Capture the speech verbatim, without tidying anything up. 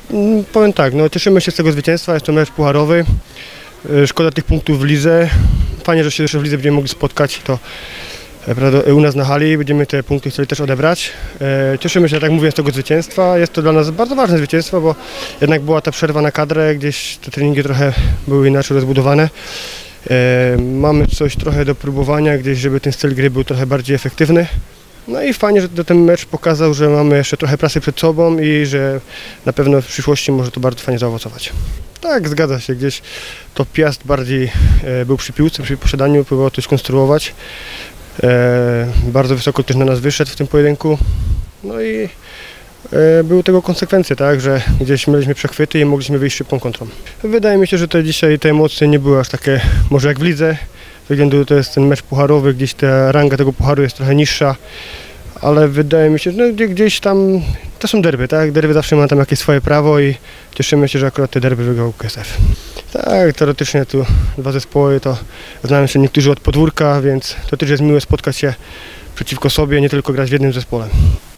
Powiem tak, no cieszymy się z tego zwycięstwa, jest to mecz pucharowy. Szkoda tych punktów w lidze. Fajnie, że się jeszcze w lidze będziemy mogli spotkać, to u nas na hali, będziemy te punkty chcieli też odebrać. Cieszymy się, tak jak mówię, z tego zwycięstwa. Jest to dla nas bardzo ważne zwycięstwo, bo jednak była ta przerwa na kadrę, gdzieś te treningi trochę były inaczej rozbudowane. Mamy coś trochę do próbowania, gdzieś, żeby ten styl gry był trochę bardziej efektywny. No i fajnie, że ten mecz pokazał, że mamy jeszcze trochę pracy przed sobą i że na pewno w przyszłości może to bardzo fajnie zaowocować. Tak, zgadza się, gdzieś to Piast bardziej e, był przy piłce, przy posiadaniu, próbował coś konstruować. E, bardzo wysoko też na nas wyszedł w tym pojedynku. No i e, były tego konsekwencje, tak, że gdzieś mieliśmy przechwyty i mogliśmy wyjść szybką kontrą. Wydaje mi się, że to dzisiaj te emocje nie były aż takie, może jak w lidze. Ze względu to jest ten mecz pucharowy, gdzieś ta ranga tego pucharu jest trochę niższa, ale wydaje mi się, że no, gdzieś tam to są derby, tak? Derby zawsze ma tam jakieś swoje prawo i cieszymy się, że akurat te derby wygrał K S F. Tak, teoretycznie tu dwa zespoły, to znają się niektórzy od podwórka, więc to też jest miłe spotkać się przeciwko sobie, nie tylko grać w jednym zespole.